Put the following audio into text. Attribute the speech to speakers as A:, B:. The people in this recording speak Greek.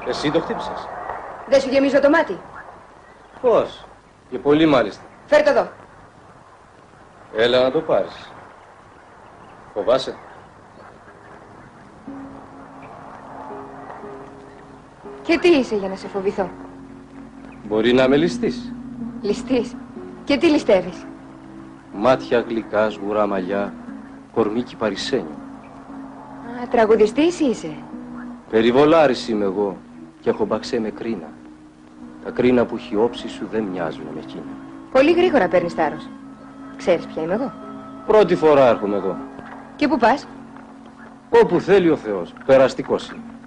A: Εσύ το χτύπησες.
B: Δεν σου γεμίζω το μάτι.
A: Πώς? Και πολύ μάλιστα.
B: Φέρ' το εδώ.
A: Έλα να το πάρεις. Φοβάσαι?
B: Και τι είσαι για να σε φοβηθώ?
A: Μπορεί να με ληστείς.
B: Ληστείς? Και τι ληστεύεις?
A: Μάτια γλυκά, σγουρά μαλλιά, κορμί κυπαρισένιο.
B: Α, τραγουδιστής είσαι.
A: Περιβολάρης είμαι εγώ και έχω μπαξέ με κρίνα. Τα κρίνα που έχει όψη σου δεν μοιάζουν με εκείνα.
B: Πολύ γρήγορα παίρνεις θάρρος. Ξέρεις ποια είμαι εγώ?
A: Πρώτη φορά έρχομαι εδώ.
B: Και πού πας?
A: Όπου θέλει ο Θεός. Περαστικός είμαι.